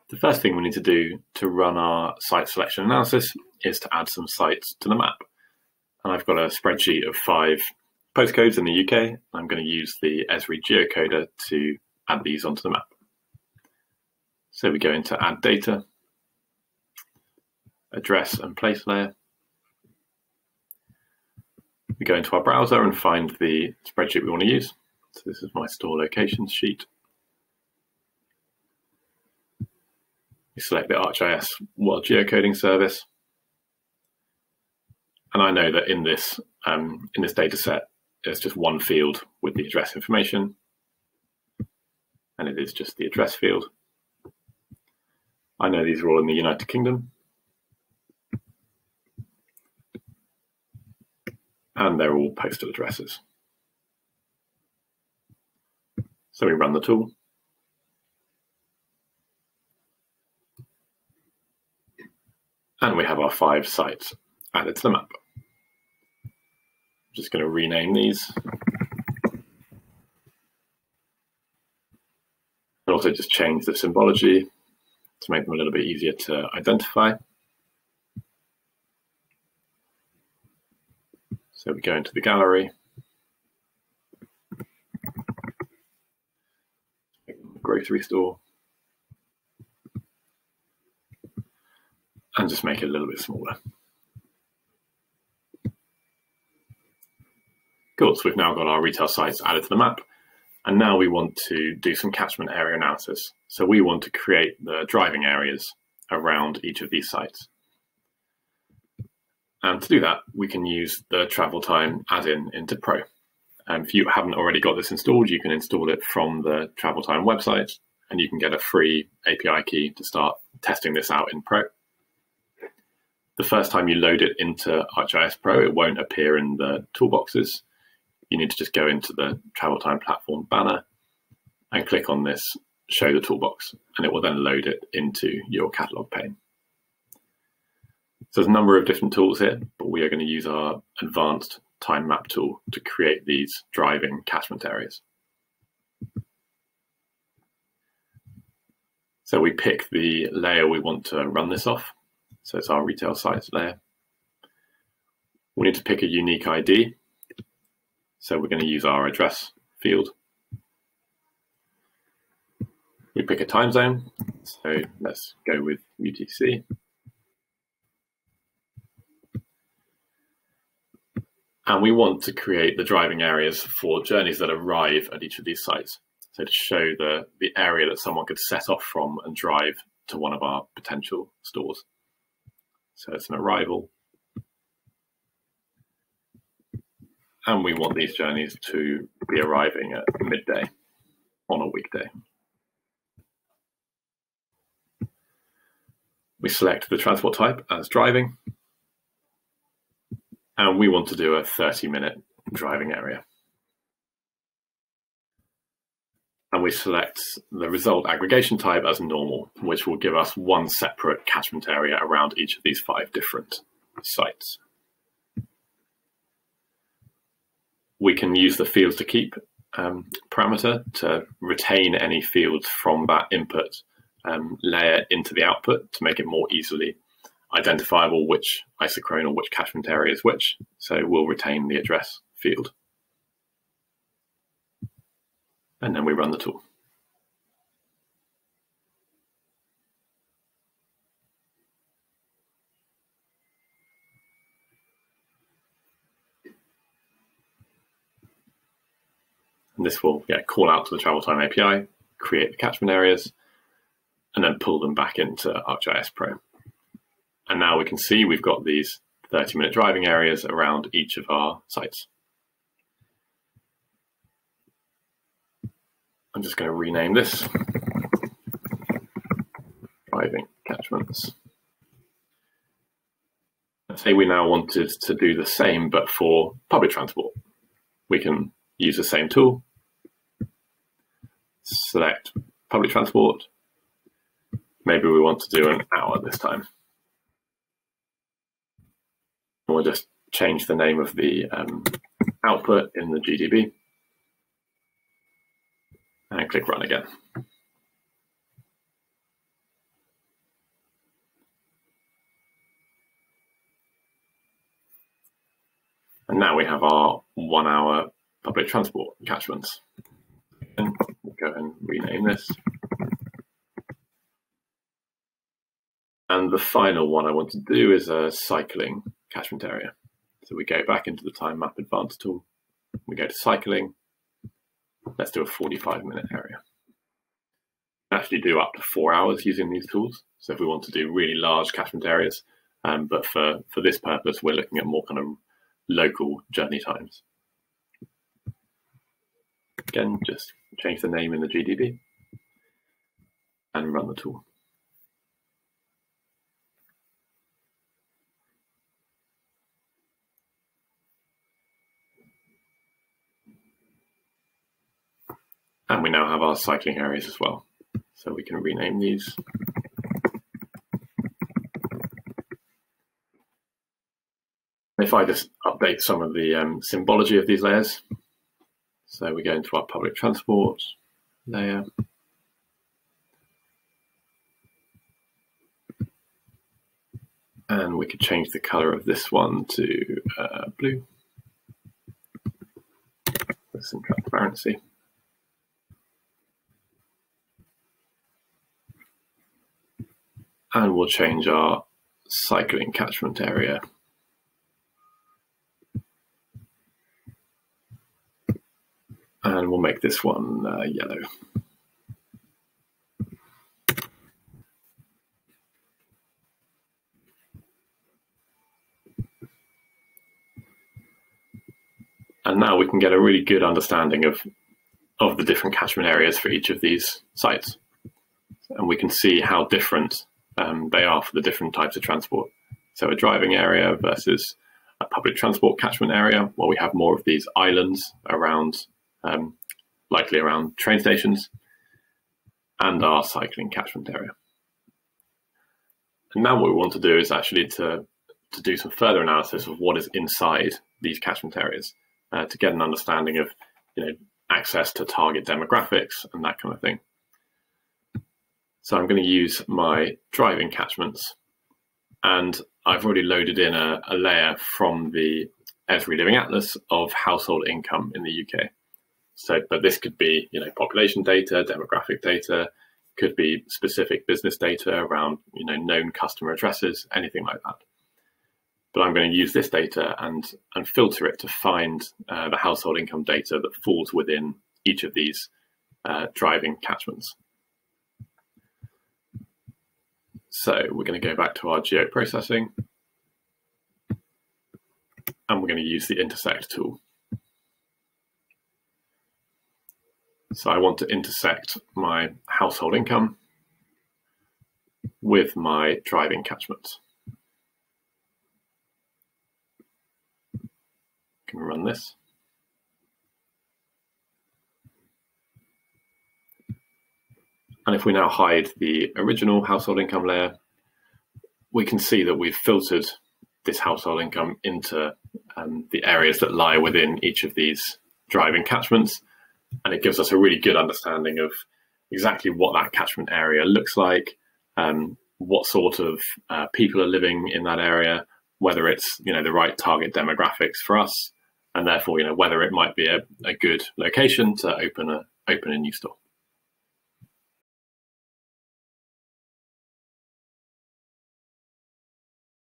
The first thing we need to do to run our site selection analysis is to add some sites to the map. And I've got a spreadsheet of 5 postcodes in the UK. I'm going to use the Esri geocoder to add these onto the map. So we go into Add Data, Address and Place Layer. We go into our browser and find the spreadsheet we want to use. So this is my store locations sheet. We select the ArcGIS World Geocoding Service. And I know that in this data set, there's just one field with the address information. And it is just the address field. I know these are all in the United Kingdom. And they're all postal addresses. So we run the tool. And we have our 5 sites added to the map. I'm just going to rename these. And also just change the symbology to make them a little bit easier to identify. So we go into the gallery, grocery store, and just make it a little bit smaller. Cool, so we've now got our retail sites added to the map, and now we want to do some catchment area analysis. So we want to create the driving areas around each of these sites. And to do that, we can use the TravelTime add-in into Pro. If you haven't already got this installed, you can install it from the TravelTime website, and you can get a free API key to start testing this out in Pro. The first time you load it into ArcGIS Pro, it won't appear in the toolboxes. You need to just go into the TravelTime platform banner and click on this Show the Toolbox, and it will then load it into your catalog pane. So there's a number of different tools here, but we are going to use our advanced time map tool to create these driving catchment areas. So we pick the layer we want to run this off. So it's our retail sites layer. We need to pick a unique ID. So we're going to use our address field. We pick a time zone. So let's go with UTC. And we want to create the driving areas for journeys that arrive at each of these sites. So to show the area that someone could set off from and drive to one of our potential stores. So it's an arrival. And we want these journeys to be arriving at midday on a weekday. We select the transport type as driving. And we want to do a 30-minute driving area. And we select the result aggregation type as normal, which will give us one separate catchment area around each of these 5 different sites. We can use the fields to keep parameter to retain any fields from that input layer into the output to make it more easily identifiable which isochrone or which catchment area is which. So we'll retain the address field. And then we run the tool. And this will call out to the TravelTime API, create the catchment areas, and then pull them back into ArcGIS Pro. And now we can see we've got these 30-minute driving areas around each of our sites. I'm just going to rename this driving catchments. Let's say we now wanted to do the same, but for public transport. We can use the same tool, select public transport. Maybe we want to do an hour this time. We'll just change the name of the output in the GDB and click run again. And now we have our 1 hour public transport catchments. And we'll go and rename this. And the final one I want to do is a cycling catchment area. So we go back into the Time Map Advanced tool. We go to cycling. Let's do a 45-minute area. We actually do up to 4 hours using these tools. So if we want to do really large catchment areas, but for this purpose, we're looking at more kind of local journey times. Again, just change the name in the GDB and run the tool. And we now have our cycling areas as well. So we can rename these. If I just update some of the symbology of these layers. So we go into our public transport layer. And we could change the color of this one to blue with some transparency. And we'll change our cycling catchment area. And we'll make this one yellow. And now we can get a really good understanding of the different catchment areas for each of these sites. And we can see how different they are for the different types of transport. So a driving area versus a public transport catchment area, where we have more of these islands around, likely around train stations, and our cycling catchment area. And now what we want to do is actually to do some further analysis of what is inside these catchment areas, to get an understanding of, access to target demographics and that kind of thing. So I'm going to use my driving catchments, and I've already loaded in a layer from the Every Living Atlas of household income in the UK. So, but this could be, population data, demographic data, could be specific business data around, known customer addresses, anything like that. But I'm going to use this data and filter it to find the household income data that falls within each of these driving catchments. So we're going to go back to our geoprocessing, and we're going to use the intersect tool. So I want to intersect my household income with my driving catchments. Can run this. And if we now hide the original household income layer, we can see that we've filtered this household income into the areas that lie within each of these driving catchments. And it gives us a really good understanding of exactly what that catchment area looks like, what sort of people are living in that area, whether it's the right target demographics for us, and therefore whether it might be a good location to open a new store.